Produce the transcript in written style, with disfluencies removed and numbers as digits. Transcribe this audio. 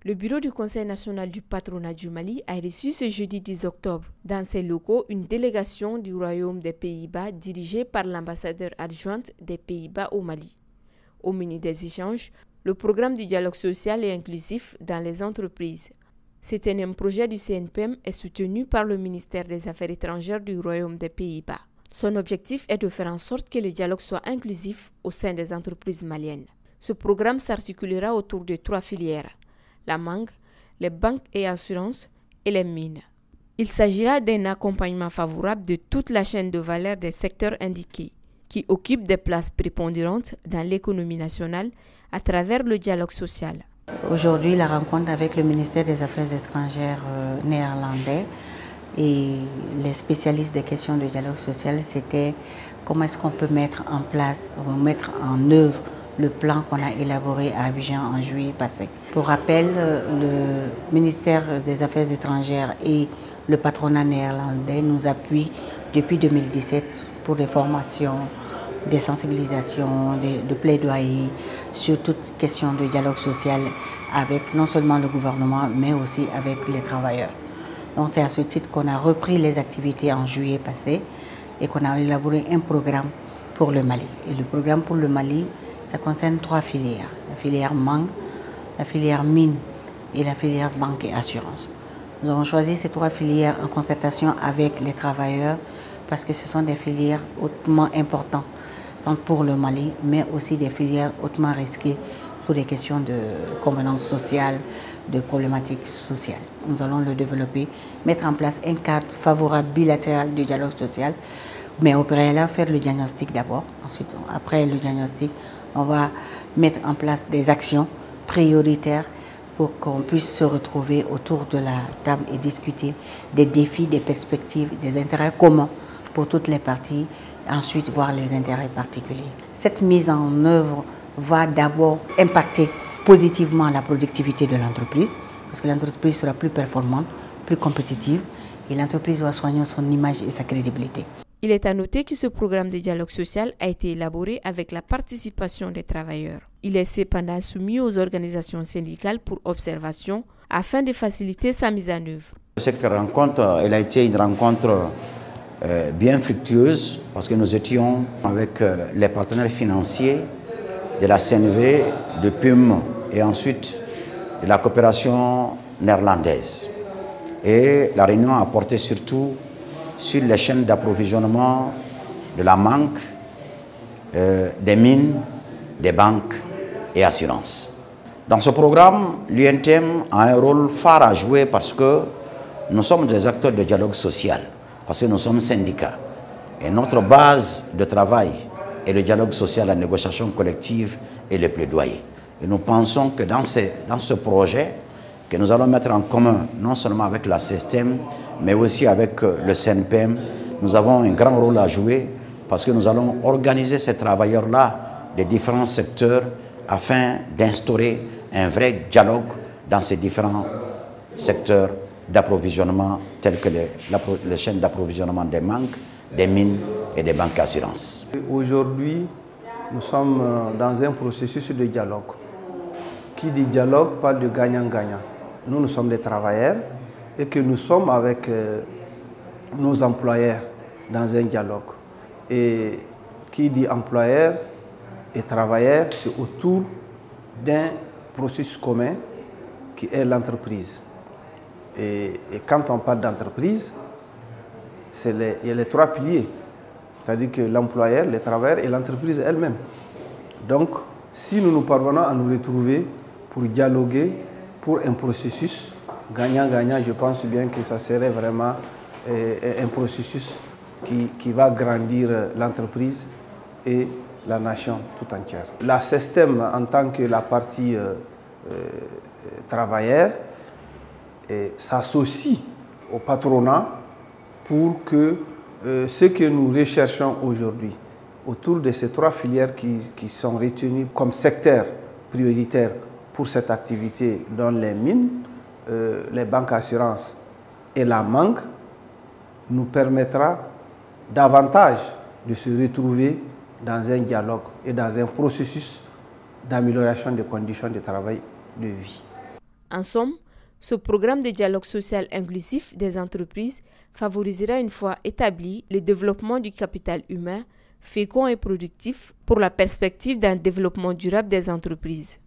Le bureau du Conseil national du patronat du Mali a reçu ce jeudi 10 octobre dans ses locaux une délégation du Royaume des Pays-Bas dirigée par l'ambassadeur adjointe des Pays-Bas au Mali. Au menu des échanges, le programme du dialogue social et inclusif dans les entreprises. Cet énième projet du CNPM est soutenu par le ministère des Affaires étrangères du Royaume des Pays-Bas. Son objectif est de faire en sorte que le dialogue soit inclusif au sein des entreprises maliennes. Ce programme s'articulera autour de 3 filières: la mangue, les banques et assurances et les mines. Il s'agira d'un accompagnement favorable de toute la chaîne de valeur des secteurs indiqués, qui occupent des places prépondérantes dans l'économie nationale à travers le dialogue social. Aujourd'hui, la rencontre avec le ministère des Affaires étrangères néerlandais et les spécialistes des questions de dialogue social, c'était comment est-ce qu'on peut mettre en place, mettre en œuvre le plan qu'on a élaboré à Abidjan en juillet passé. Pour rappel, le ministère des Affaires étrangères et le patronat néerlandais nous appuient depuis 2017 pour des formations, des sensibilisations, de plaidoyer sur toute question de dialogue social avec non seulement le gouvernement mais aussi avec les travailleurs. Donc c'est à ce titre qu'on a repris les activités en juillet passé et qu'on a élaboré un programme pour le Mali. Et le programme pour le Mali, ça concerne 3 filières: la filière mangue, la filière mine et la filière banque et assurance. Nous avons choisi ces 3 filières en concertation avec les travailleurs parce que ce sont des filières hautement importantes, tant pour le Mali, mais aussi des filières hautement risquées pour des questions de convenance sociale, de problématiques sociales. Nous allons le développer, mettre en place un cadre favorable bilatéral du dialogue social, mais au préalable faire le diagnostic d'abord. Ensuite, après le diagnostic, on va mettre en place des actions prioritaires pour qu'on puisse se retrouver autour de la table et discuter des défis, des perspectives, des intérêts communs pour toutes les parties, ensuite voir les intérêts particuliers. Cette mise en œuvre va d'abord impacter positivement la productivité de l'entreprise, parce que l'entreprise sera plus performante, plus compétitive, et l'entreprise va soigner son image et sa crédibilité. Il est à noter que ce programme de dialogue social a été élaboré avec la participation des travailleurs. Il est cependant soumis aux organisations syndicales pour observation afin de faciliter sa mise en œuvre. Cette rencontre, elle a été une rencontre bien fructueuse parce que nous étions avec les partenaires financiers de la CNV, de PUM et ensuite de la coopération néerlandaise. Et la réunion a porté surtout sur les chaînes d'approvisionnement de la mangue, des mines, des banques et assurances. Dans ce programme, l'UNTM a un rôle phare à jouer parce que nous sommes des acteurs de dialogue social, parce que nous sommes syndicats. Et notre base de travail est le dialogue social, la négociation collective et le plaidoyer. Et nous pensons que dans ce projet, que nous allons mettre en commun, non seulement avec la CSTM, mais aussi avec le CNPM, nous avons un grand rôle à jouer parce que nous allons organiser ces travailleurs-là des différents secteurs afin d'instaurer un vrai dialogue dans ces différents secteurs d'approvisionnement tels que les chaînes d'approvisionnement des mangues, des mines et des banques d'assurance. Aujourd'hui, nous sommes dans un processus de dialogue. Qui dit dialogue parle de gagnant-gagnant. Nous sommes des travailleurs et que nous sommes avec nos employeurs dans un dialogue. Et qui dit employeur et travailleur, c'est autour d'un processus commun qui est l'entreprise. Et quand on parle d'entreprise, il y a les 3 piliers, c'est-à-dire que l'employeur, les travailleurs et l'entreprise elle-même. Donc, si nous parvenons à nous retrouver pour dialoguer, pour un processus gagnant-gagnant, je pense bien que ça serait vraiment un processus qui va grandir l'entreprise et la nation tout entière. La système en tant que la partie travailleur s'associe au patronat pour que ce que nous recherchons aujourd'hui autour de ces 3 filières qui sont retenues comme secteurs prioritaires pour cette activité dans les mines, les banques assurances et la mangue, nous permettra davantage de se retrouver dans un dialogue et dans un processus d'amélioration des conditions de travail, de vie. En somme, ce programme de dialogue social inclusif des entreprises favorisera une fois établi le développement du capital humain fécond et productif pour la perspective d'un développement durable des entreprises.